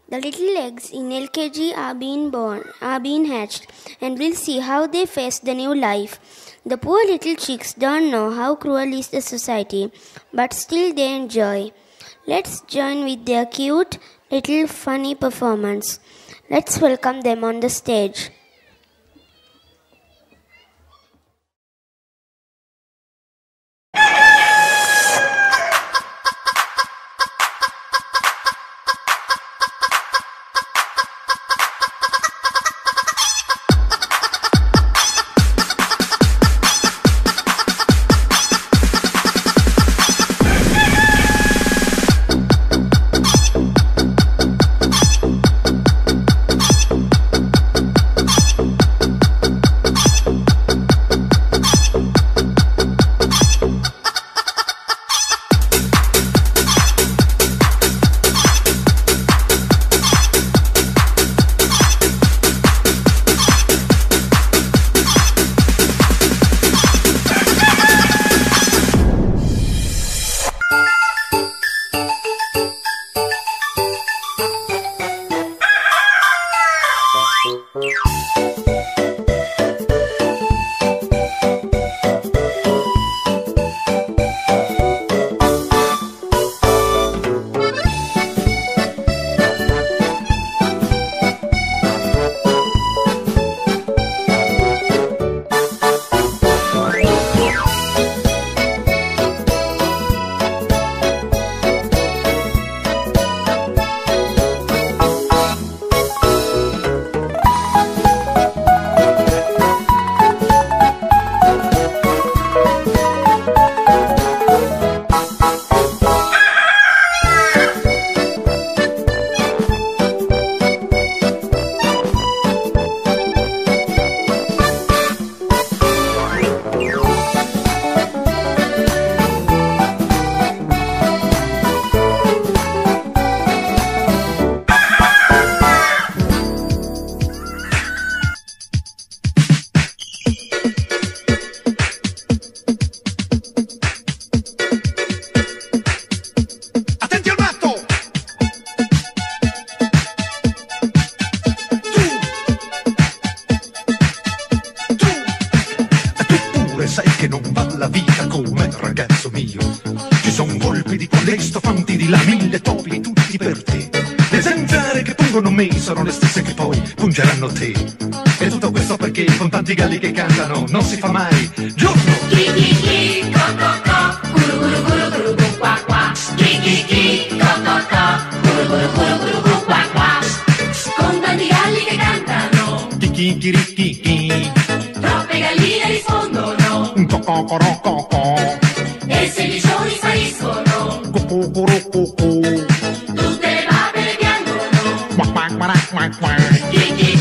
The little eggs in LKG are being hatched, and we'll see how they face the new life. The poor little chicks don't know how cruel is the society, but still they enjoy. Let's join with their cute little funny performance. Let's welcome them on the stage. Sono le stesse che poi pungeranno te. E tutto questo perché con tanti galli che cantano non si fa mai giorno. Chi chi chi, co co co, guru guru guru guru gu qua qua. Chi chi chi, co co co, guru guru guru guru gu qua qua. Con tanti galli che cantano. Chi chi chi chi chi. Troppe galline rispondono. Co co co co co. E se gli scioni spariscono. Co co co co co. Tutte le papere piangono. Quack quack quack quack quack. Chi chi